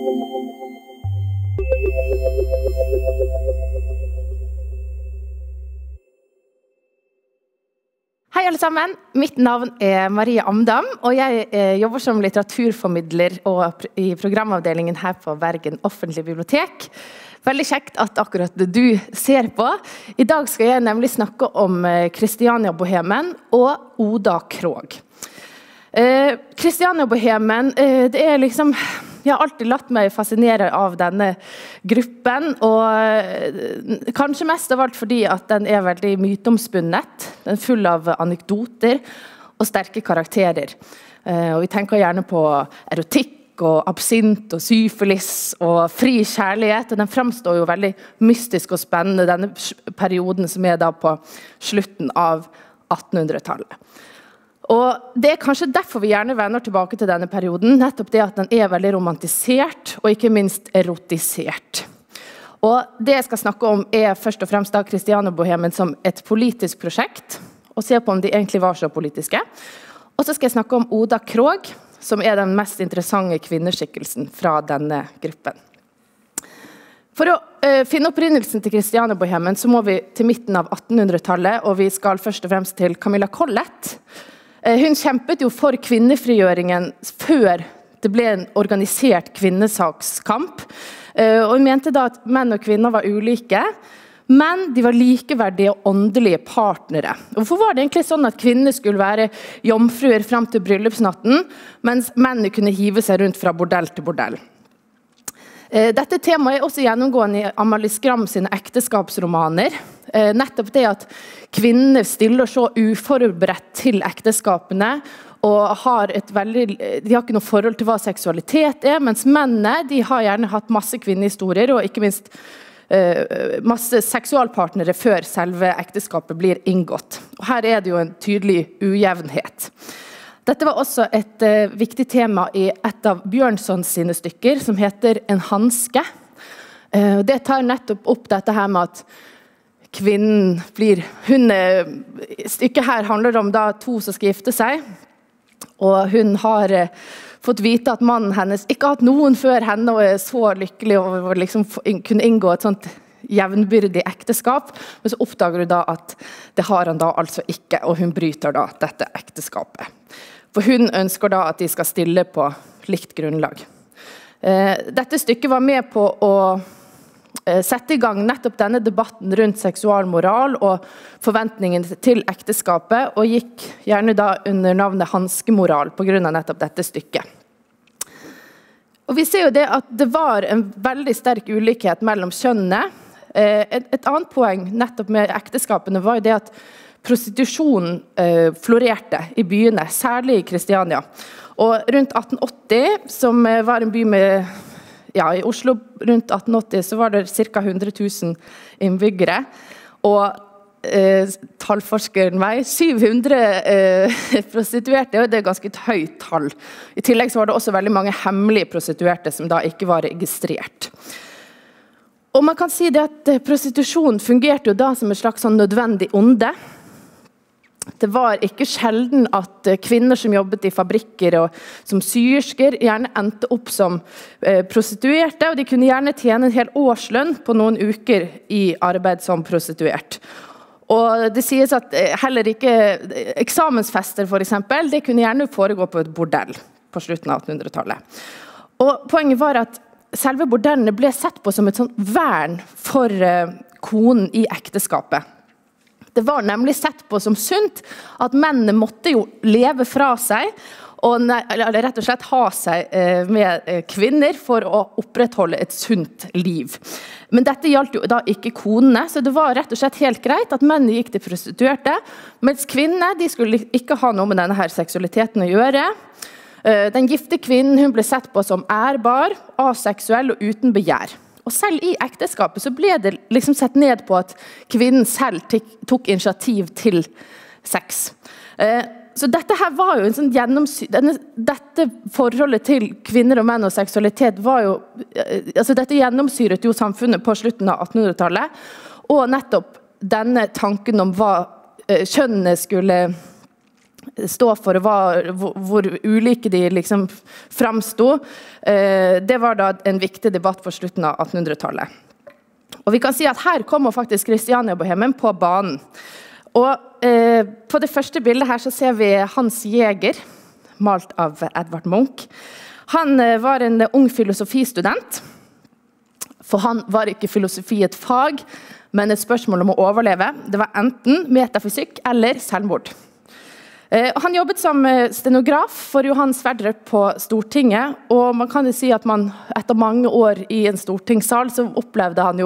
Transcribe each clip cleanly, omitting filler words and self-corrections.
Hei alle sammen, mitt navn Marie Amdam, og jeg jobber som litteraturformidler og i programavdelingen her på Bergen Offentlige Bibliotek. Veldig kjekt at akkurat du ser på. I dag skal jeg nemlig snakke om Christiania-bohemen og Oda Krog. Christiania-bohemen, det liksom... Jeg har alltid latt meg fascinere av denne gruppen, og kanskje mest av alt fordi at den veldig myteomspunnet. Den full av anekdoter og sterke karakterer. Og vi tenker gjerne på erotikk og absint og syfilis og fri kjærlighet, og den fremstår jo veldig mystisk og spennende, denne perioden som da på slutten av 1800-tallet. Og det kanskje derfor vi gjerne vender tilbake til denne perioden, nettopp det at den veldig romantisert og ikke minst erotisert. Og det jeg skal snakke om først og fremst da Christiania-bohemen som et politisk prosjekt, og se på om de egentlig var så politiske. Og så skal jeg snakke om Oda Krog, som den mest interessante kvinneskikkelsen fra denne gruppen. For å finne opprinnelsen til Christiania-bohemen så må vi til midten av 1800-tallet, og vi skal først og fremst til Camilla Collett. Hun kjempet jo for kvinnefrigjøringen før det ble en organisert kvinnesakskamp, og hun mente da at menn og kvinner var ulike, men de var likeverdige og åndelige partnere. Hvorfor var det egentlig sånn at kvinner skulle være jomfruer frem til bryllupsnatten, mens mennene kunne hive seg rundt fra bordell til bordell? Dette temaet også gjennomgående i Amalie Skram sine ekteskapsromaner. Nettopp det at kvinner stiller så uforberedt til ekteskapene, og har de har ikke noe forhold til hva seksualitet mens mennene, de har gjerne hatt masse kvinnehistorier, og ikke minst masse seksualpartnere før selve ekteskapet blir inngått. Og her det jo en tydelig ujevnhet. Dette var også et viktig tema i et av Bjørnsons sine stykker, som heter En hanske. Det tar nettopp opp dette her med at kvinnen blir... Stykket her handler om da to som skal gifte seg, og hun har fått vite at mannen hennes ikke har hatt noen før henne, og så lykkelig og liksom kunne inngå et sånt jevnbyrdig ekteskap, men så oppdager hun da at det har han da altså ikke, og hun bryter da dette ekteskapet. For hun ønsker da at de skal stille på likt grunnlag. Dette stykket var med på å sette i gang nettopp denne debatten rundt seksualmoral og forventningen til ekteskapet, og gikk gjerne da under navnet hanskemoral på grunn av nettopp dette stykket. Og vi ser jo det at det var en veldig sterk ulikhet mellom kjønnene. Et annet poeng nettopp med ekteskapene var jo det at prostitusjonen florerte i byene, særlig i Christiania. Og rundt 1880, som var en by med, i Oslo rundt 1880, så var det ca. 100 000 innbyggere, og tallforskeren meg, 700 prostituerte, og det ganske et høyt tall. I tillegg så var det også veldig mange hemmelige prostituerte som da ikke var registrert. Og man kan si det at prostitusjon fungerte jo da som et slags sånn nødvendig onde. Det var ikke sjelden at kvinner som jobbet i fabrikker og som syersker gjerne endte opp som prostituerte, og de kunne gjerne tjene en hel årslønn på noen uker i arbeid som prostituert. Og det sies at heller ikke eksamensfester for eksempel, det kunne gjerne foregå på et bordell på slutten av 1800-tallet. Og poenget var at selve bordellene ble sett på som et sånt vern for konen i ekteskapet. Det var nemlig sett på som sunt at mennene måtte jo leve fra seg, eller rett og slett ha seg med kvinner for å opprettholde et sunt liv. Men dette gjaldt jo da ikke konene, så det var rett og slett helt greit at mennene gikk til prostituerte, mens kvinnene de skulle ikke ha noe med denne her seksualiteten å gjøre. Den gifte kvinnen hun ble sett på som ærbar, aseksuell og uten begjær. Og selv i ekteskapet så ble det liksom sett ned på at kvinnen selv tok initiativ til sex. Så dette her var jo en sånn dette forholdet til kvinner og menn og seksualitet var jo, altså dette gjennomsyret jo samfunnet på slutten av 1800-tallet, og nettopp denne tanken om hva kjønnene skulle stå for hvor ulike de liksom framstod, det var da en viktig debatt for slutten av 1800-tallet. Og vi kan si at her kommer faktisk Christiania-bohemen på banen. Og på det første bildet her så ser vi Hans Jäger, malt av Edvard Munch. Han var en ung filosofistudent, for han var ikke filosofi et fag, men et spørsmål om å overleve. Det var enten metafysikk eller selvmord. Han jobbet som stenograf for Johan Sverdrup på Stortinget, og man kan jo si at etter mange år i en stortingssal så opplevde han jo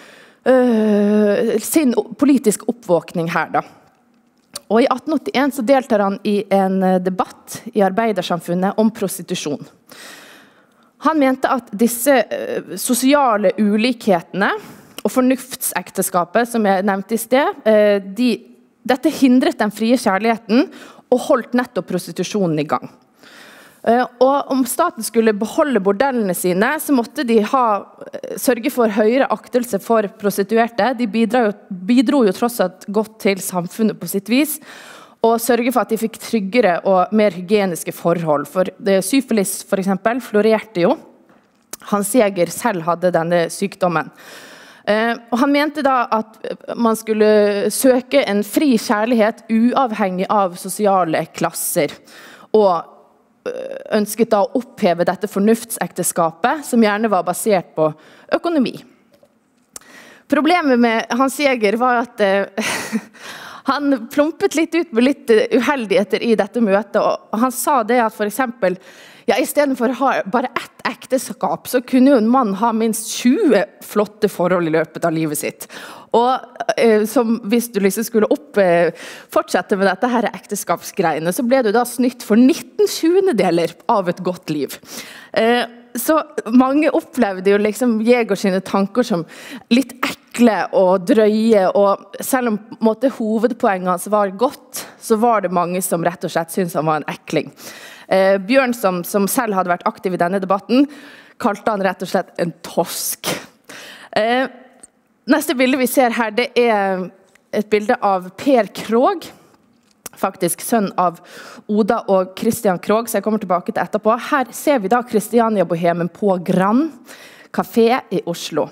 sin politiske oppvåkning her da. Og i 1881 så deltar han i en debatt i arbeidersamfunnet om prostitusjon. Han mente at disse sosiale ulikhetene og fornuftsekteskapet, som jeg nevnte i sted, dette hindret den frie kjærligheten og holdt nettopp prostitusjonen i gang. Og om staten skulle beholde bordellene sine, så måtte de sørge for høyere aktelse for prostituerte. De bidro jo tross alt godt til samfunnet på sitt vis, og sørge for at de fikk tryggere og mer hygieniske forhold. For syfilis for eksempel florerte jo. Hans Jäger selv hadde denne sykdommen. Og han mente da at man skulle søke en fri kjærlighet uavhengig av sosiale klasser, og ønsket da å oppheve dette fornuftsekteskapet, som gjerne var basert på økonomi. Problemet med Hans Jäger var at han plumpet litt ut med litt uheldigheter i dette møtet, og han sa det at for eksempel, i stedet for å ha bare ett ekteskap, så kunne jo en mann ha minst 20 flotte forhold i løpet av livet sitt. Og hvis du liksom skulle fortsette med dette her ekteskapsgreiene, så ble du da snytt for 19/20 av et godt liv. Så mange opplevde jo liksom Jäger sine tanker som litt ekle og drøye, og selv om hovedpoenget hans var godt, så var det mange som rett og slett syntes han var en ekling. Bjørn, som selv hadde vært aktiv i denne debatten, kalte han rett og slett en tosk. Neste bilde vi ser her, det er et bilde av Per Krog, faktisk sønn av Oda og Christian Krog, så jeg kommer tilbake til etterpå. Her ser vi da Christiania-bohemen på Grand Café i Oslo.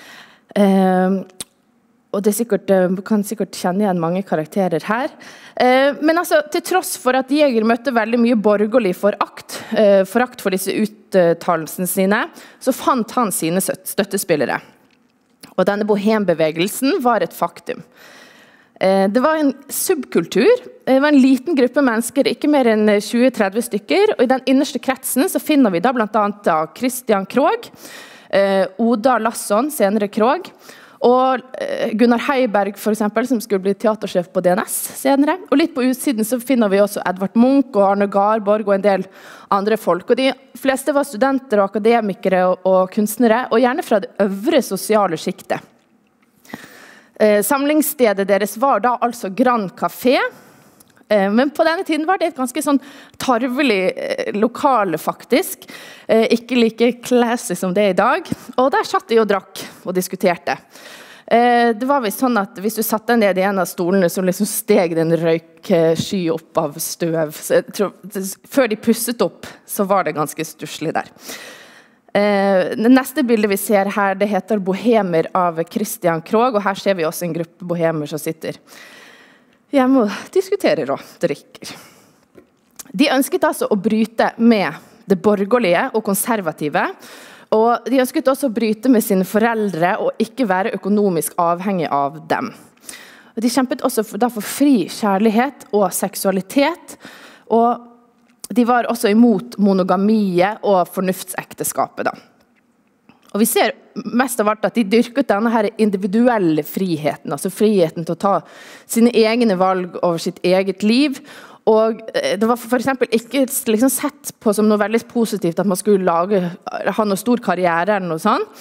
Og kan sikkert kjenne igjen mange karakterer her. Men altså, til tross for at Jäger møtte veldig mye borgerlig forakt for disse uttalelsene sine, så fant han sine støttespillere. Og denne bohembevegelsen var et faktum. Det var en subkultur, det var en liten gruppe mennesker, ikke mer enn 20-30 stykker, og i den innerste kretsen så finner vi da blant annet Christian Krog, Oda Lasson, senere Krog, og Gunnar Heiberg for eksempel, som skulle bli teatersjef på DNS senere. Og litt på utsiden så finner vi også Edvard Munch og Arne Garborg og en del andre folk. Og de fleste var studenter og akademikere og kunstnere, og gjerne fra det øvre sosiale skiktet. Samlingsstedet deres var da altså Grand Café, men på denne tiden var det et ganske sånn tarvelig lokale faktisk, ikke like classy som det er i dag, og der satt de og drakk og diskuterte. Det var visst sånn at hvis du satte deg ned i en av stolene, så liksom steg det en røyksky opp av støv. Så jeg tror, før de pusset opp, så var det ganske stusslig der. Det neste bildet vi ser her, det heter Bohemer av Christian Krog, og her ser vi også en gruppe bohemer som sitter hjemme og diskuterer og drikker. De ønsket altså å bryte med det borgerlige og konservative, og de ønsket også å bryte med sine foreldre og ikke være økonomisk avhengig av dem. Og de kjempet også for fri kjærlighet og seksualitet, og de var også imot monogamiet og fornuftsekteskapet da. Og vi ser mest av alt at de dyrket denne her individuelle friheten, altså friheten til å ta sine egne valg over sitt eget liv. Og det var for eksempel ikke liksom sett på som noe veldig positivt at man skulle ha noe stor karriere eller noe sånt.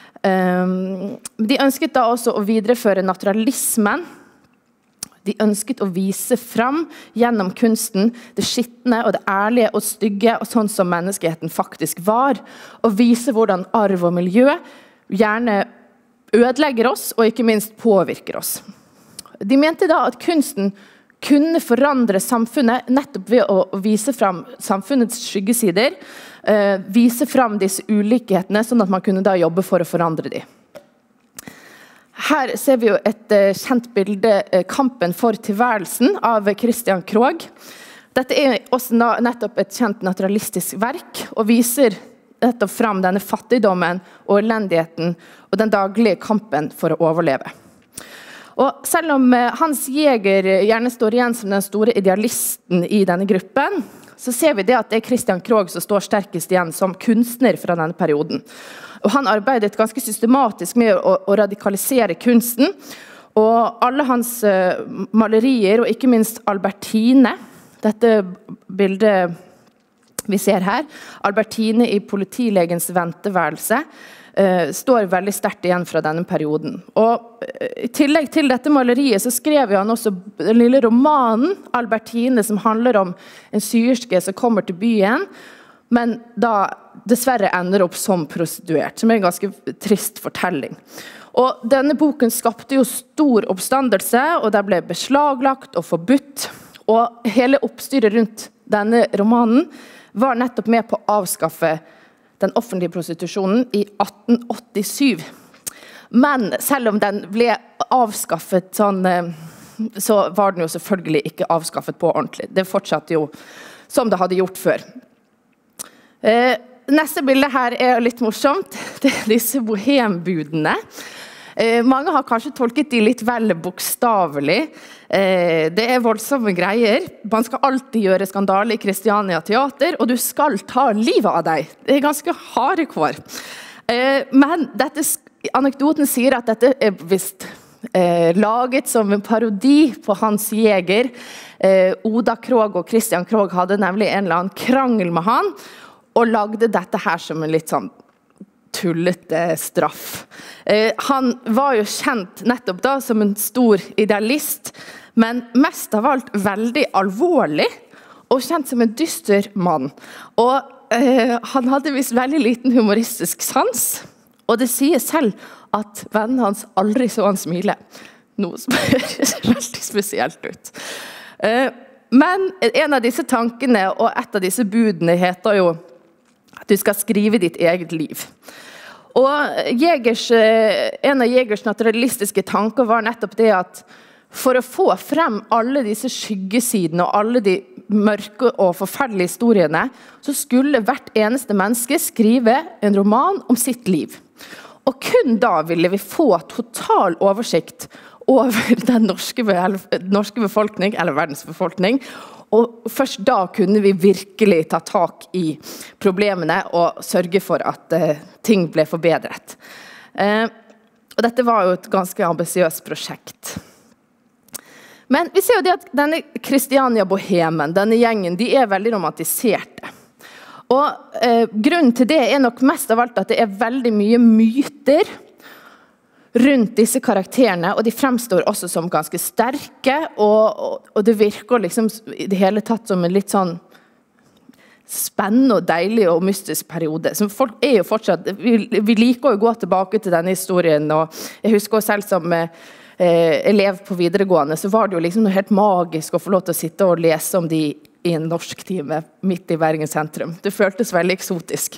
De ønsket da også å videreføre naturalismen. De ønsket å vise fram gjennom kunsten det skittende og det ærlige og stygge og sånn som menneskeheten faktisk var, og vise hvordan arv og miljø gjerne ødelegger oss og ikke minst påvirker oss. De mente da at kunsten kunne forandre samfunnet nettopp ved å vise frem samfunnets skyggesider, vise frem disse ulikhetene, sånn at man kunne da jobbe for å forandre dem. Her ser vi jo et kjent bilde, Kampen for tilværelsen av Christian Krohg. Dette er også nettopp et kjent naturalistisk verk, og viser nettopp frem denne fattigdommen og elendigheten og den daglige kampen for å overleve. Og selv om Hans Jæger gjerne står igjen som den store idealisten i denne gruppen, så ser vi det at det er Christian Krohg som står sterkest igjen som kunstner fra denne perioden. Og han arbeidet ganske systematisk med å radikalisere kunsten, og alle hans malerier, og ikke minst Albertine, dette bildet vi ser her, Albertine i politilegens venteværelse, står veldig sterkt igjen fra denne perioden. Og i tillegg til dette maleriet så skrev han også den lille romanen Albertine, som handler om en syerske som kommer til byen, men da dessverre ender opp som prostituert, som er en ganske trist fortelling. Og denne boken skapte jo stor oppstandelse, og det ble beslaglagt og forbudt, og hele oppstyret rundt denne romanen var nettopp med på å avskaffe den offentlige prostitusjonen i 1887. Men selv om den ble avskaffet sånn, så var den jo selvfølgelig ikke avskaffet på ordentlig. Det fortsatte jo som det hadde gjort før. Neste bilde her er litt morsomt. Det er disse bohembudene. Mange har kanskje tolket de litt vel bokstavelig. Det er voldsomme greier. Man skal alltid gjøre skandale i Kristiania Teater, og du skal ta livet av deg. Det er ganske hardekår. Men anekdoten sier at dette er visst laget som en parodi på Hans Jæger. Oda Krohg og Christian Krohg hadde nemlig en eller annen krangel med han, og lagde dette her som en litt sånn tullete straff. Han var jo kjent nettopp da som en stor idealist, men mest av alt veldig alvorlig, og kjent som en dyster mann. Og han hadde vist veldig liten humoristisk sans, og det sier selv at vennen hans aldri så han smile. Noe som høres veldig spesielt ut. Men en av disse tankene, og et av disse budene, heter jo at du skal skrive ditt eget liv. Og en av Jægers naturalistiske tanker var nettopp det at for å få frem alle disse skyggesidene og alle de mørke og forferdelige historiene, så skulle hvert eneste menneske skrive en roman om sitt liv. Og kun da ville vi få total oversikt over den norske befolkning, eller verdens befolkning, og først da kunne vi virkelig ta tak i problemene og sørge for at ting ble forbedret. Og dette var jo et ganske ambisiøst prosjekt. Men vi ser jo det at denne Kristiania-bohemen, denne gjengen, de er veldig romantiserte. Og grunnen til det er nok mest av alt at det er veldig mye myter rundt disse karakterene, og de fremstår også som ganske sterke, og det virker liksom i det hele tatt som en litt sånn spennende og deilig og mystisk periode. Så folk er jo fortsatt, vi liker å gå tilbake til denne historien, og jeg husker selv som elev på videregående, så var det jo liksom noe helt magisk å få lov til å sitte og lese om de i en norsk time midt i Bergen sentrum. Det føltes veldig eksotisk.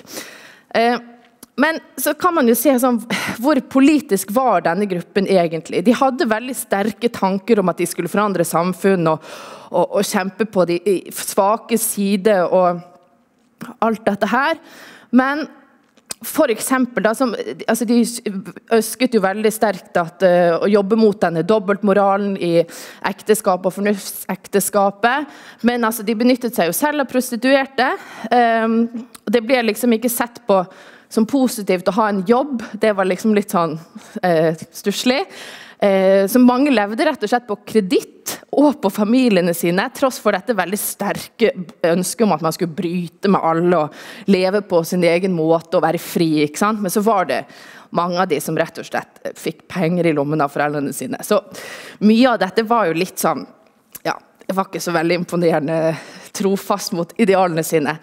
Men så kan man jo se sånn, hvor politisk var denne gruppen egentlig. De hadde veldig sterke tanker om at de skulle forandre samfunn og kjempe på de svake side og alt dette her. Men for eksempel, de ønsket jo veldig sterkt å jobbe mot denne dobbeltmoralen i ekteskap og fornuftsekteskapet, men de benyttet seg jo selv av prostituerte. Det ble liksom ikke sett på som positivt å ha en jobb, det var liksom litt sånn stusslig. Så mange levde rett og slett på kreditt og på familiene sine, tross for dette veldig sterke ønsket om at man skulle bryte med alle og leve på sin egen måte og være fri, ikke sant? Men så var det mange av de som rett og slett fikk penger i lommen av foreldrene sine. Så mye av dette var jo litt sånn, ja, det var ikke så veldig imponerende trofast mot idealene sine.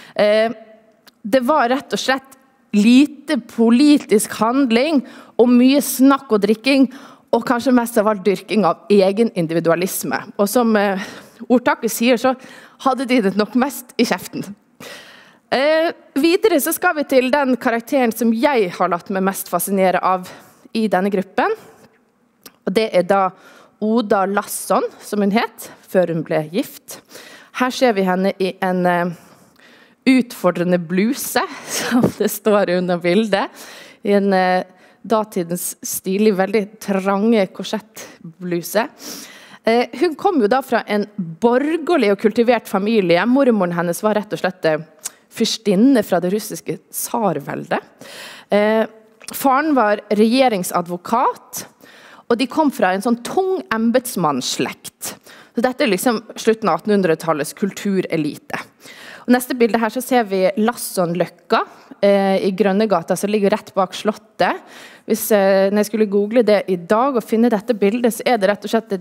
Det var rett og slett lite politisk handling og mye snakk og drikking, og kanskje mest av alt dyrking av egen individualisme. Og som ordtaket sier, så hadde de det nok mest i kjeften. Videre så skal vi til den karakteren som jeg har latt meg mest fascinere av i denne gruppen. Og det da Oda Lasson, som hun het, før hun ble gift. Her ser vi henne i en utfordrende bluse, som det står under bildet, i en datidens stilig, veldig trange korsettbluse. Hun kom jo da fra en borgerlig og kultivert familie. Mormoren hennes var rett og slett fyrstinne fra det russiske tsarveldet. Faren var regjeringsadvokat, og de kom fra en sånn tung embetsmannsslekt. Så dette liksom slutten av 1800-tallets kulturelite. Og neste bilde her så ser vi Lassonløkka i Grønnegata, som ligger rett bak slottet. Hvis jeg skulle google det i dag og finne dette bildet, så det rett og slett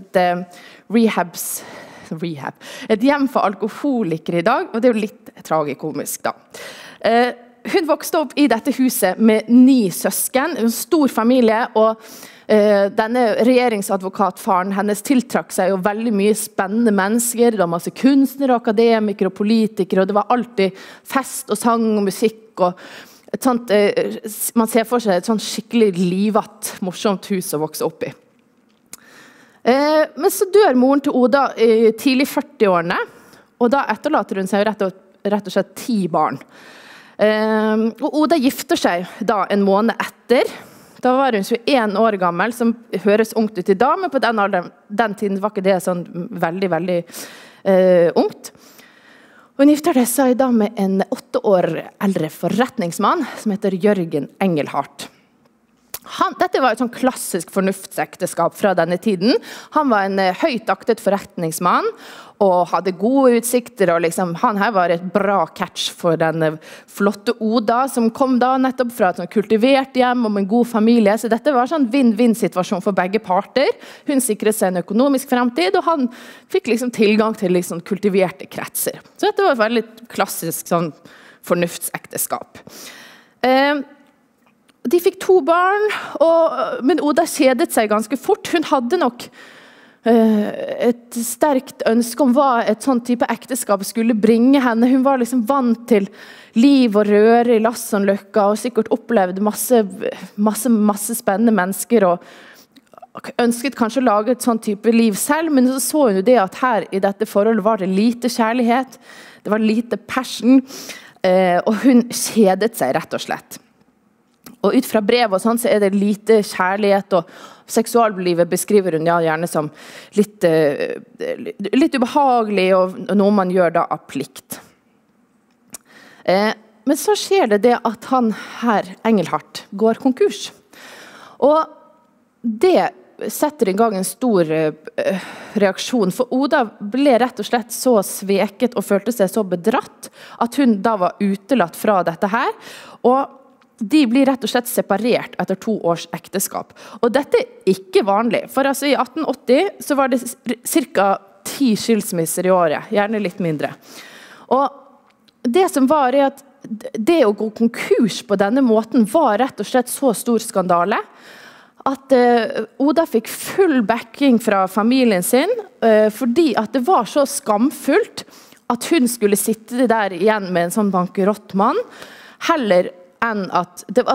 et hjem for alkoholikere i dag, og det jo litt tragikomisk da. Hun vokste opp i dette huset med 9 søsken, en stor familie, og denne regjeringsadvokatfaren hennes tiltrakk seg jo veldig mye spennende mennesker. Det var masse kunstnere, akademikere og politikere, og det var alltid fest og sang og musikk og et sånt, man ser for seg et sånt skikkelig livatt, morsomt hus å vokse opp i. Men så dør moren til Oda i tidlig 40-årene, og da etterlater hun seg rett og slett 10 barn. Og Oda gifter seg da en måned etter. Da var hun 21 år gammel, som høres ungt ut i dag, men på den tiden var ikke det sånn veldig, veldig ungt. Hun gifter seg da med en 8 år eldre forretningsmann, som heter Jørgen Engelhardt. Dette var et sånn klassisk fornuftsekteskap fra denne tiden. Han var en høyt aktet forretningsmann, og hadde gode utsikter, og liksom, han her var et bra catch for den flotte Oda, som kom da nettopp fra et sånn kultivert hjem og en god familie, så dette var en sånn vinn-vinn-situasjon for begge parter. Hun sikret seg en økonomisk fremtid, og han fikk liksom tilgang til liksom kultiverte kretser. Så dette var et veldig klassisk sånn fornuftsekteskap. De fikk 2 barn, men Oda kjedet seg ganske fort. Hun hadde nok et sterkt ønske om hva et sånn type ekteskap skulle bringe henne. Hun var liksom vant til liv og røre i Lassonløkka, og sikkert opplevde masse spennende mennesker, og ønsket kanskje å lage et sånn type liv selv, men så hun jo det at her i dette forholdet var det lite kjærlighet, det var lite passion, og hun kjedet seg rett og slett. Og ut fra brev og sånn, så det lite kjærlighet, og seksuallivet beskriver hun gjerne som litt ubehagelig, og noe man gjør da av plikt. Men så skjer det at han her, Engelhardt, går konkurs. Og det setter i gang en stor reaksjon, for Oda ble rett og slett så sveket og følte seg så bedratt, at hun da var utelatt fra dette her, og de blir rett og slett separert etter 2 års ekteskap. Og dette ikke vanlig, for altså i 1880 så var det cirka 10 skilsmisser i året, gjerne litt mindre. Og det som var at det å gå konkurs på denne måten var rett og slett så stor skandale, at Oda fikk full backing fra familien sin, fordi at det var så skamfullt at hun skulle sitte der igjen med en sånn bankerottmann, heller enn at det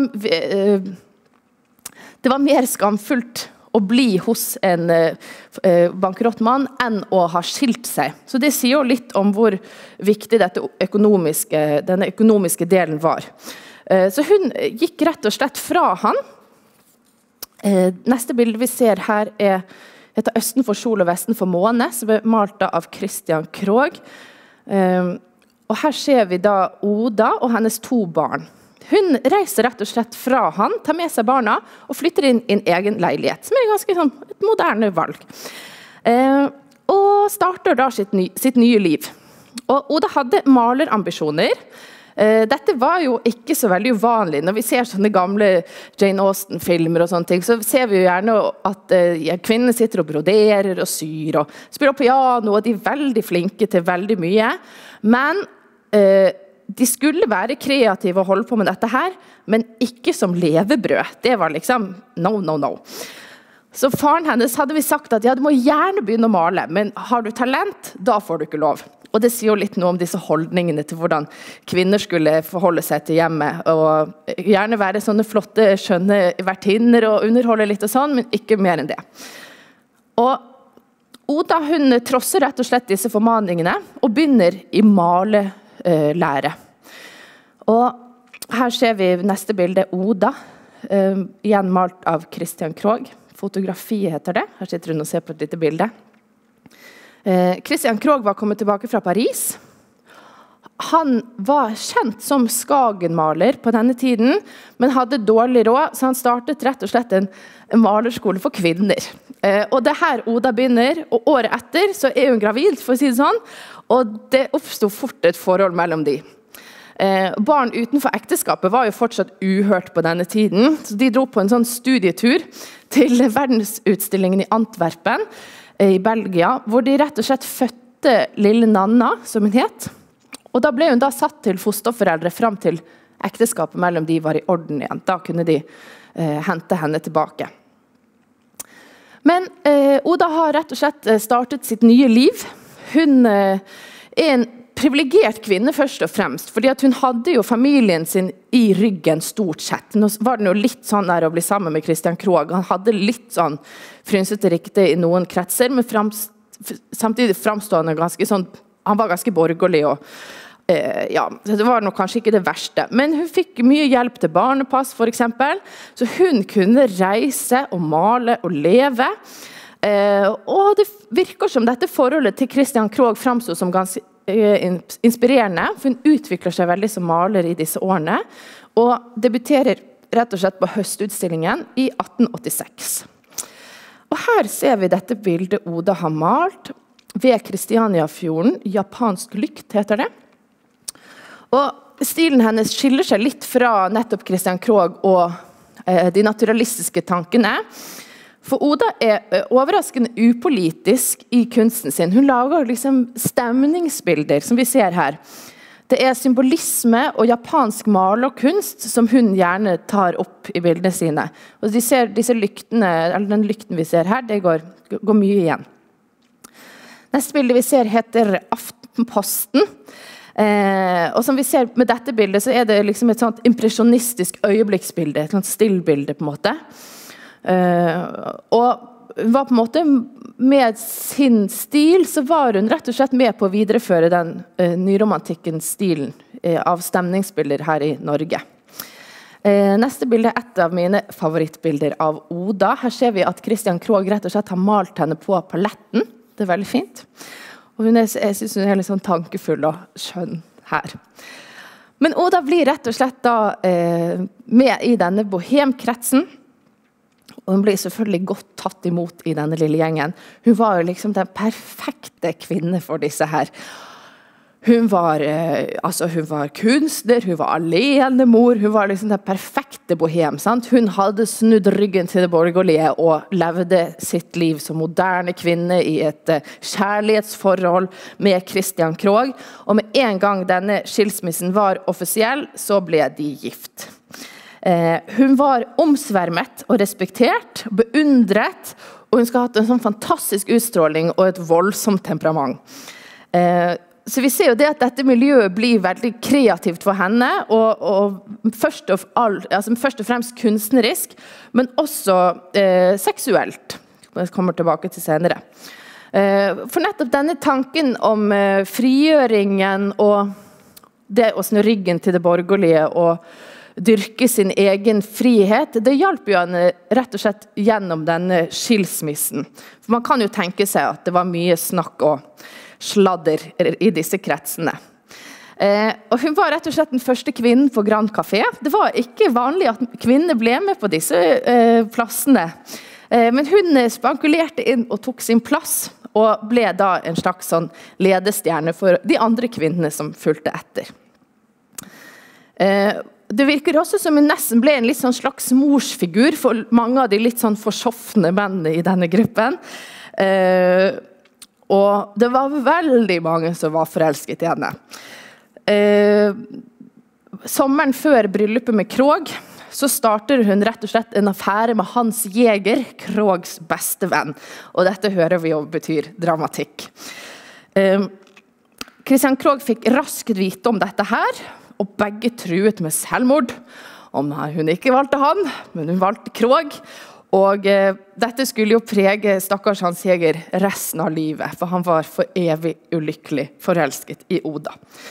var mer skamfullt å bli hos en bankrottmann enn å ha skilt seg. Så det sier jo litt om hvor viktig denne økonomiske delen var. Så hun gikk rett og slett fra han. Neste bilde vi ser her heter Østen for sol og Vesten for måne, som malt av Christian Krogh. Og her ser vi da Oda og hennes 2 barn. Hun reiser rett og slett fra han, tar med seg barna og flytter inn i en egen leilighet, som ganske sånn et moderne valg. Og starter da sitt nye liv. Og Oda hadde malerambisjoner. Dette var jo ikke så veldig uvanlig. Når vi ser sånne gamle Jane Austen-filmer og sånne ting, så ser vi jo gjerne at kvinnene sitter og broderer og syr og spiller piano, og de veldig flinke til veldig mye. Men de skulle være kreative og holde på med dette her, men ikke som levebrød. Det var liksom no. Så faren hennes hadde vi sagt at ja, du må gjerne begynne å male, men har du talent, da får du ikke lov. Og det sier jo litt noe om disse holdningene til hvordan kvinner skulle forholde seg til hjemmet, og gjerne være sånne flotte, skjønne vertinner og underholde litt og sånn, men ikke mer enn det. Og Oda, hun trosser rett og slett disse formaningene, og begynner i malelære. Og her ser vi neste bilde, Oda, igjen malt av Christian Krohg. Fotografi heter det. Her sitter hun og ser på et lite bilde. Christian Krohg var kommet tilbake fra Paris. Han var kjent som Skagenmaler på denne tiden, men hadde dårlig råd, så han startet rett og slett en malerskole for kvinner. Og det her Oda begynner, og året etter så hun gravid, for å si det sånn, og det oppstod fort et forhold mellom de. Barn utenfor ekteskapet var jo fortsatt uhørt på denne tiden, så de dro på en sånn studietur til verdensutstillingen i Antwerpen, i Belgia, hvor de rett og slett fødte lille Nanna, som hun het. Og da ble hun da satt til fosterforeldre frem til ekteskapet mellom de var i orden igjen. Da kunne de hente henne tilbake. Men Oda har rett og slett startet sitt nye liv. Hun en privilegert kvinne først og fremst, fordi at hun hadde jo familien sin i ryggen stort sett. Nå var det jo litt sånn der å bli sammen med Christian Krohg. Han hadde litt sånn frynsete rykte i noen kretser, men samtidig framstående ganske sånn, han var ganske borgerlig og ja, det var nok kanskje ikke det verste. Men hun fikk mye hjelp til barnepass for eksempel, så hun kunne reise og male og leve. Og det virker som dette forholdet til Christian Krohg framstod som ganske inspirerende, for hun utvikler seg veldig som maler i disse årene, og debuterer rett og slett på høstutstillingen i 1886. Og her ser vi dette bildet Oda har malt ved Kristianiafjorden, japansk lykt heter det. Og stilen hennes skiller seg litt fra nettopp Christian Krohg og de naturalistiske tankene, for Oda overraskende upolitisk i kunsten sin. Hun lager liksom stemningsbilder, som vi ser her. Det symbolisme og japansk malerkunst som hun gjerne tar opp i bildene sine. Og disse lyktene, eller den lykten vi ser her, det går mye igjen. Neste bilde vi ser heter Aftenposten. Og som vi ser med dette bildet, så det liksom et sånt impresjonistisk øyeblikksbilde, et sånt stillbilde på en måte. Og hun var på en måte med sin stil, så var hun rett og slett med på å videreføre den nyromantikkens stilen av stemningsbilder her i Norge. Neste bilde et av mine favorittbilder av Oda. Her ser vi at Christian Krohg rett og slett har malt henne på paletten. Det veldig fint. Og jeg synes hun litt sånn tankefull og skjønn her. Men Oda blir rett og slett da med i denne bohemkretsen. Og hun ble selvfølgelig godt tatt imot i denne lille gjengen. Hun var jo liksom den perfekte kvinne for disse her. Hun var kunstner, hun var alenemor, hun var liksom den perfekte bohem, sant? Hun hadde snudd ryggen til det borgerlige og levde sitt liv som moderne kvinne i et kjærlighetsforhold med Christian Krohg. Og med en gang denne skilsmissen var offisiell, så ble de gift. Hun var omsvermet og respektert, beundret, og hun skal ha hatt en sånn fantastisk utstråling og et voldsomt temperament. Så vi ser jo det at dette miljøet blir veldig kreativt for henne, og først og fremst kunstnerisk, men også seksuelt. Jeg kommer tilbake til senere. For nettopp denne tanken om frigjøringen og det å snu ryggen til det borgerlige og dyrke sin egen frihet, det hjalp jo henne rett og slett gjennom denne skilsmissen. For man kan jo tenke seg at det var mye snakk og sladder i disse kretsene. Og hun var rett og slett den første kvinnen på Grand Café. Det var ikke vanlig at kvinner ble med på disse plassene. Men hun spankulerte inn og tok sin plass, og ble da en slags sånn ledestjerne for de andre kvinnene som fulgte etter. Det virker også som hun nesten ble en litt sånn slags morsfigur for mange av de litt sånn forsofne mennene i denne gruppen. Og det var veldig mange som var forelsket i henne. Sommeren før bryllupet med Krohg, så starter hun rett og slett en affære med Hans Jæger, Krogs beste venn. Og dette hører vi jo betyr dramatikk. Christian Krog fikk raskt vite om dette her, og begge truet med selvmord. Om hun ikke valgte han, men hun valgte Krog. Og dette skulle jo prege stakkars Hans Jæger resten av livet, for han var for evig ulykkelig forelsket i Oda.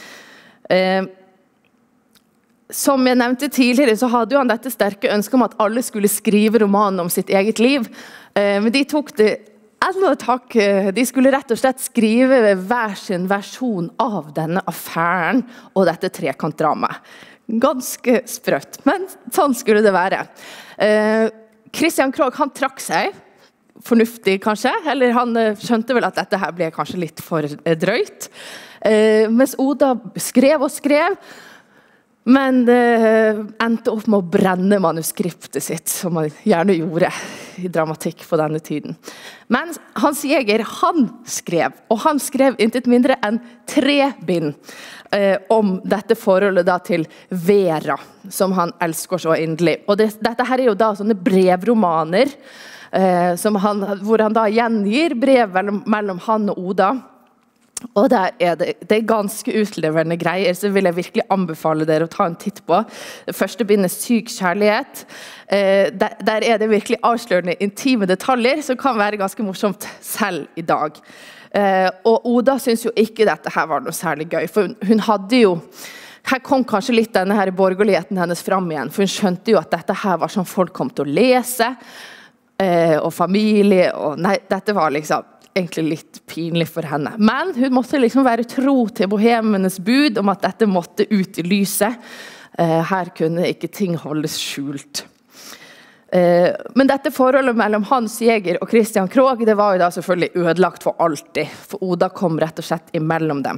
Som jeg nevnte tidligere, så hadde jo han dette sterke ønsket om at alle skulle skrive romanen om sitt eget liv. Men de tok det enda et hakk. De skulle rett og slett skrive hver sin versjon av denne affæren og dette trekantdramaet. Ganske sprøtt, men sånn skulle det være. Christian Krog, han trakk seg. Fornuftig kanskje, eller han skjønte vel at dette her ble kanskje litt for drøyt. Mens Oda skrev og skrev, men endte opp med å brenne manuskriptet sitt, som han gjerne gjorde i dramatikk på denne tiden. Men Hans Jæger, han skrev, og han skrev intet mindre enn 3 bind om dette forholdet da til Vera, som han elsker så inderlig. Og dette her er jo da sånne brevromaner, hvor han da gjengir brev mellom han og Oda. Og der er det ganske utleverende greier, så vil jeg virkelig anbefale dere å ta en titt på. Det første bindet Syk kjærlighet. Der er det virkelig avslørende intime detaljer, som kan være ganske morsomt selv i dag. Og Oda synes jo ikke dette her var noe særlig gøy, for hun hadde jo, her kom kanskje litt denne her borgerligheten hennes fram igjen, for hun skjønte jo at dette her var sånn folk kom til å lese, og familie, og nei, dette var liksom egentlig litt pinlig for henne. Men hun måtte liksom være tro til bohemenes bud om at dette måtte ut i lyset. Her kunne ikke ting holdes skjult. Men dette forholdet mellom Hans Jæger og Christian Krog, det var jo da selvfølgelig ødelagt for alltid, for Oda kom rett og slett imellom dem.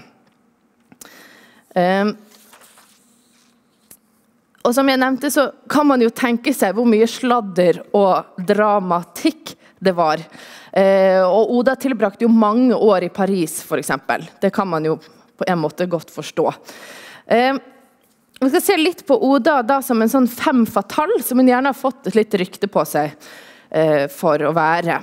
Og som jeg nevnte, så kan man jo tenke seg hvor mye sladder og dramatikk det var. Og Oda tilbrakte jo mange år i Paris, for eksempel. Det kan man jo på en måte godt forstå. Vi skal se litt på Oda da som en sånn femme fatale, som hun gjerne har fått et litt rykte på seg for å være.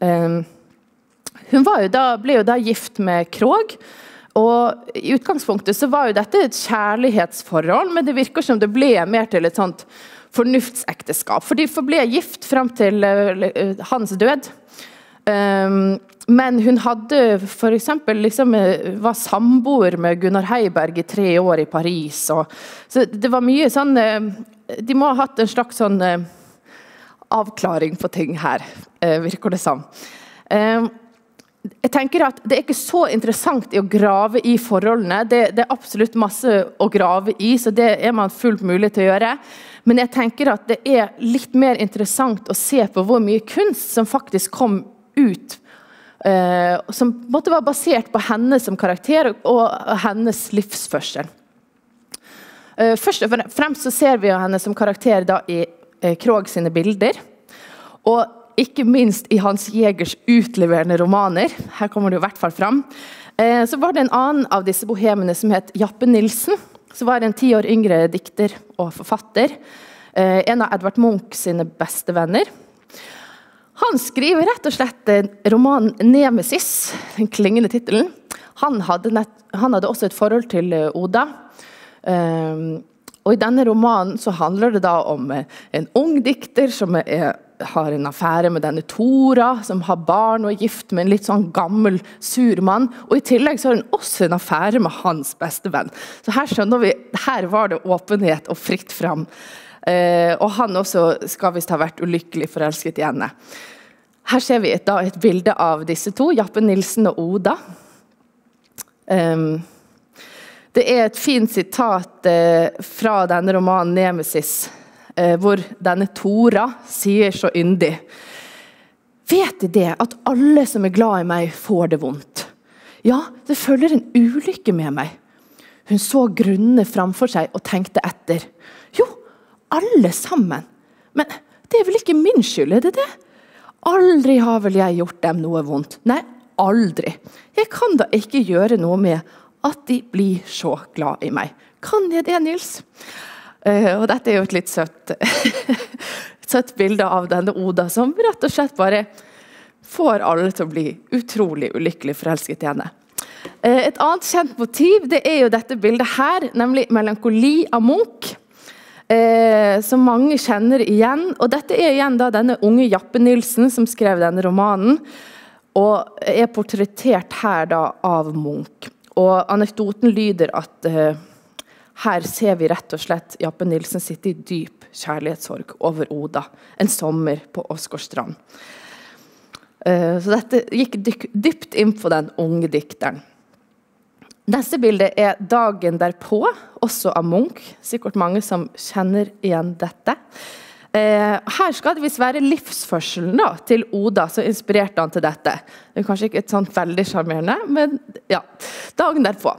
Hun ble jo da gift med Krog, og i utgangspunktet så var jo dette et kjærlighetsforhold, men det virker som det ble mer til et sånt fornuftsekteskap, for de forble gift frem til hans død. Men hun hadde for eksempel liksom, var samboer med Gunnar Heiberg i 3 år i Paris, så det var mye sånn, de må ha hatt en slags sånn avklaring på ting her, virker det som. Jeg tenker at det er ikke så interessant å grave i forholdene, det er absolutt masse å grave i, så det er man fullt mulig til å gjøre. Men jeg tenker at det er litt mer interessant å se på hvor mye kunst som faktisk kom ut, som måtte være basert på henne som karakter og hennes livsførsel. Først og fremst så ser vi henne som karakter da i Krog sine bilder, og ikke minst i Hans Jægers utleverende romaner. Her kommer det jo i hvert fall fram. Så var det en annen av disse bohemene som het Jappe Nilsen, som var en 10 år yngre dikter og forfatter. En av Edvard Munch sine beste venner. Han skriver rett og slett romanen Nemesis, den klingende titelen. Han hadde også et forhold til Oda. Og i denne romanen så handler det da om en ung dikter som har en affære med denne Tora, som har barn og er gift med en litt sånn gammel surmann, og i tillegg så har hun også en affære med hans beste venn. Så her skjønner vi, her var det åpenhet og fritt fram. Og han også skal visst ha vært ulykkelig forelsket i henne. Her ser vi da et bilde av disse to, Jappe Nilsen og Oda. Det er et fint sitat fra denne romanen Nemesis, hvor denne Tora sier så yndig: «Vet de det, at alle som er glad i meg får det vondt? Ja, det følger en ulykke med meg.» Hun så grunnene framfor seg og tenkte etter. «Jo, alle sammen. Men det er vel ikke min skyld, er det det? Aldri har vel jeg gjort dem noe vondt. Nei, aldri. Jeg kan da ikke gjøre noe med at de blir så glad i meg. Kan jeg det, Nils?» Og dette jo et litt søtt bilde av denne Oda, som rett og slett bare får alle til å bli utrolig ulykkelig forelsket i henne. Et annet kjent motiv, det jo dette bildet her, nemlig melankoli av Munch, som mange kjenner igjen. Og dette igjen da denne unge Jappe Nilsen som skrev denne romanen, og portrettert her da av Munch. Og anekdoten lyder at her ser vi rett og slett Jappe Nilsen sitte i dyp kjærlighetssorg over Oda, en sommer på Åsgårdstrand. Så dette gikk dypt inn på den unge dikteren. Neste bilde dagen derpå, også av Munch, sikkert mange som kjenner igjen dette. Her skal det visst være livsførselen da, til Oda, så inspirerte han til dette. Det kanskje ikke et sånt veldig charmerende, men ja, dagen derpå.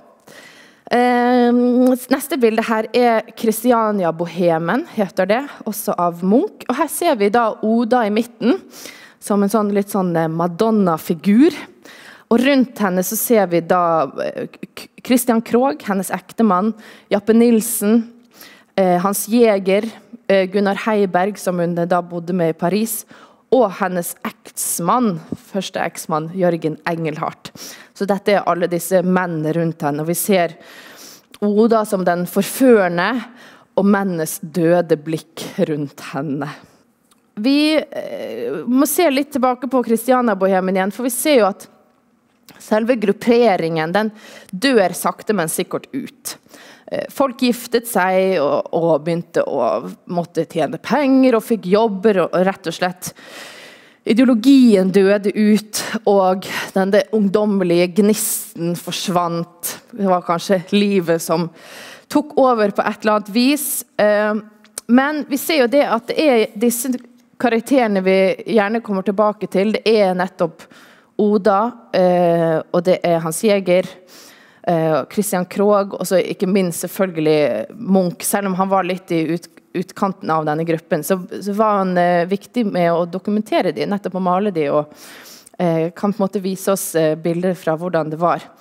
Neste bilde her Christiania Bohemen, heter det, også av Munch. Og her ser vi da Oda i midten, som en litt sånn Madonna-figur. Og rundt henne så ser vi da Christian Krogh, hennes ektemann, Jappe Nilsen, Hans Jäger, Gunnar Heiberg, som hun da bodde med i Paris, og hennes eksmann, første eksmann, Jørgen Engelhardt. Så dette alle disse mennene rundt henne, og vi ser Oda som den forførende, og mennenes døde blikk rundt henne. Vi må se litt tilbake på Christiania Bohemen igjen, for vi ser jo at selve grupperingen, den dør sakte, men sikkert ut. Folk giftet seg og begynte å måtte tjene penger og fikk jobber, og rett og slett ideologien døde ut, og denne ungdommelige gnisten forsvant. Det var kanskje livet som tok over på et eller annet vis. Men vi ser jo det at det disse karakterene vi gjerne kommer tilbake til. Det nettopp Oda, og det Hans Jäger, Christian Krogh, og så ikke minst selvfølgelig Munch. Selv om han var litt i utkanten av denne gruppen, så var han viktig med å dokumentere de, nettopp å male de, og kan på en måte vise oss bilder fra hvordan det var.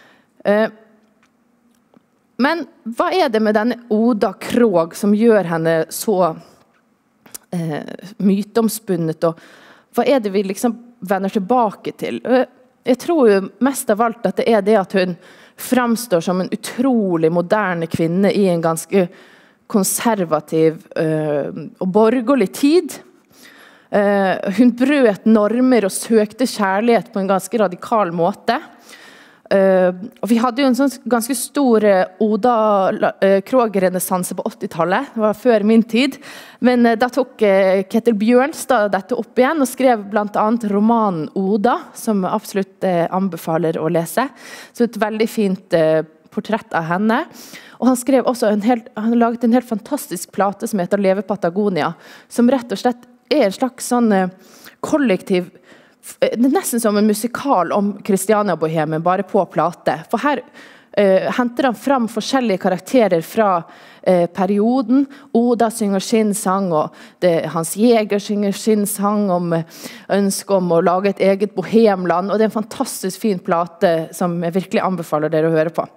Men hva det med denne Oda Krogh som gjør henne så myteomspunnet, og hva det vi liksom vender tilbake til? Jeg tror jo mest av alt at det det at hun framstår som en utrolig moderne kvinne i en ganske konservativ og borgerlig tid. Hun brøt normer og søkte kjærlighet på en ganske radikal måte. Og vi hadde jo en sånn ganske stor Oda Krogh-renessanse på 80-tallet. Det var før min tid. Men da tok Ketil Bjørnstad dette opp igjen og skrev blant annet romanen Oda, som absolutt anbefaler å lese. Så et veldig fint portrett av henne. Og han skrev også han laget en helt fantastisk plate som heter Leve Patagonia, som rett og slett en slags sånn kollektiv. Det nesten som en musikal om Christiania Bohemen, bare på plate. For her henter han fram forskjellige karakterer fra perioden. Oda synger sin sang, og Hans Jäger synger sin sang om ønsket om å lage et eget bohemland. Og det en fantastisk fin plate som jeg virkelig anbefaler dere å høre på.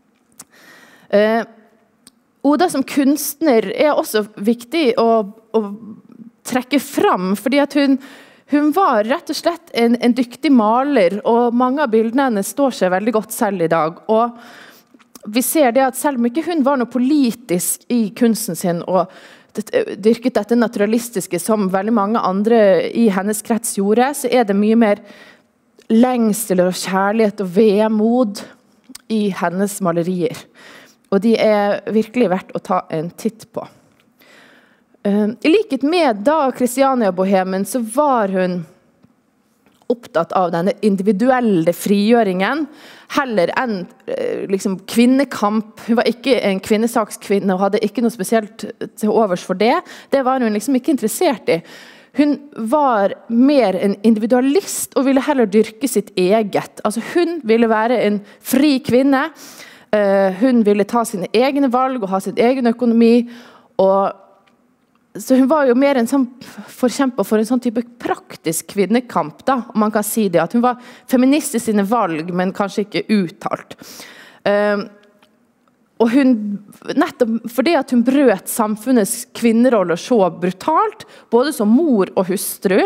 Oda som kunstner også viktig å trekke fram, fordi at hun var rett og slett en dyktig maler, og mange av bildene hennes står seg veldig godt selv i dag. Og vi ser det at selv om ikke hun var noe politisk i kunsten sin, og dyrket dette naturalistiske som veldig mange andre i hennes krets gjorde, så det mye mer lengsel og kjærlighet og vemod i hennes malerier. Og de virkelig verdt å ta en titt på. I likhet med da Christiania Bohemen, så var hun opptatt av denne individuelle frigjøringen, heller enn liksom kvinnekamp. Hun var ikke en kvinnesakskvinne og hadde ikke noe spesielt til overs for det. Det var hun liksom ikke interessert i. Hun var mer en individualist og ville heller dyrke sitt eget. Altså hun ville være en fri kvinne. Hun ville ta sine egne valg og ha sin egen økonomi, og så hun var jo mer en sånn forkjemper for en sånn type praktisk kvinnekamp, da, om man kan si det, at hun var feminist i sine valg, men kanskje ikke uttalt. Og hun, nettopp fordi at hun brøt samfunnets kvinnerolle så brutalt, både som mor og hustru,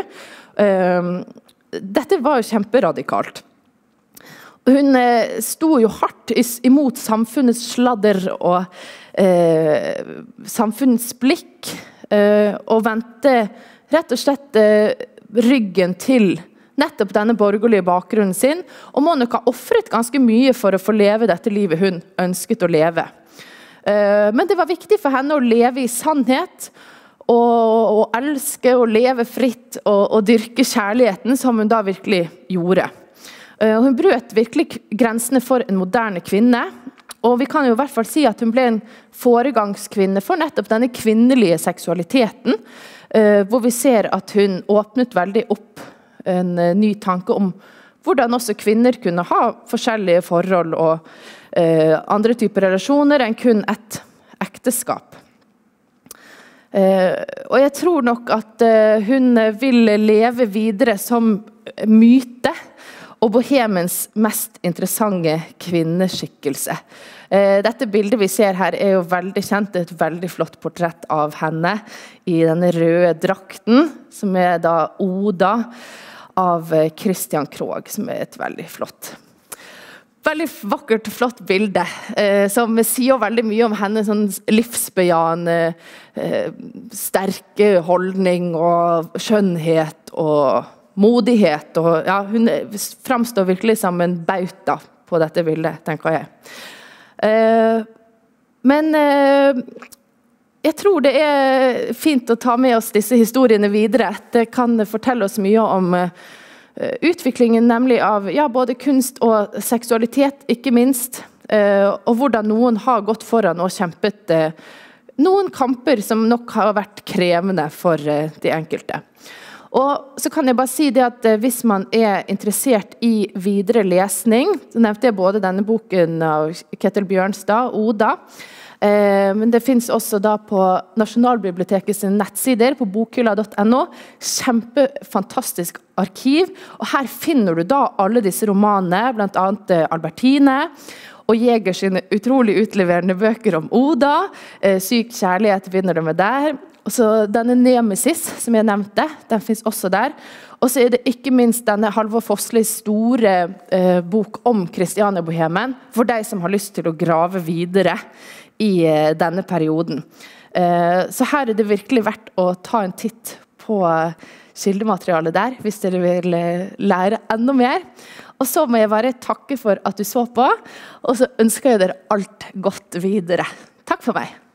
dette var jo kjemperadikalt. Hun sto jo hardt imot samfunnets sladder og samfunnets blikk, og vendte rett og slett ryggen til nettopp denne borgerlige bakgrunnen sin, og må nok ha offret ganske mye for å få leve dette livet hun ønsket å leve. Men det var viktig for henne å leve i sannhet, og elske og leve fritt, og dyrke kjærligheten som hun da virkelig gjorde. Hun brøt virkelig grensene for en moderne kvinne, og vi kan jo i hvert fall si at hun ble en foregangskvinne for nettopp denne kvinnelige seksualiteten, hvor vi ser at hun åpnet veldig opp en ny tanke om hvordan også kvinner kunne ha forskjellige forhold og andre typer relasjoner enn kun et ekteskap. Og jeg tror nok at hun vil leve videre som myte og bohemens mest interessante kvinneskikkelse. Dette bildet vi ser her er jo veldig kjent, et veldig flott portrett av henne i denne røde drakten, som er da Oda, av Christian Krogh, som er et veldig vakkert, flott bilde, som sier veldig mye om hennes sånn livsbejane, sterke holdning og skjønnhet og modighet. Og, ja, hun fremstår virkelig som en bauta på dette bildet, tenker jeg. Men jeg tror det er fint å ta med oss disse historiene videre. Det kan fortelle oss mye om utviklingen, nemlig av både kunst og seksualitet, ikke minst, og hvordan noen har gått foran og kjempet noen kamper som nok har vært krevende for de enkelte. Og så kan jeg bare si det at hvis man er interessert i videre lesning, så nevnte jeg både denne boken av Ketil Bjørnstad, Oda, men det finnes også da på Nasjonalbibliotekets nettsider på bokhylla.no, kjempefantastisk arkiv, og her finner du da alle disse romanene, blant annet Albertine, og Jäger sine utrolig utleverende bøker om Oda, Syk kjærlighet finner du med der, og så denne Nemesis som jeg nevnte, den finnes også der, og så er det ikke minst denne Halvor Fosslis store bok om Christiania-bohemen, for deg som har lyst til å grave videre i denne perioden. Så her er det virkelig verdt å ta en titt på kildematerialet der, hvis dere vil lære enda mer. Og så må jeg bare takke for at du så på, og så ønsker jeg dere alt godt videre. Takk for meg.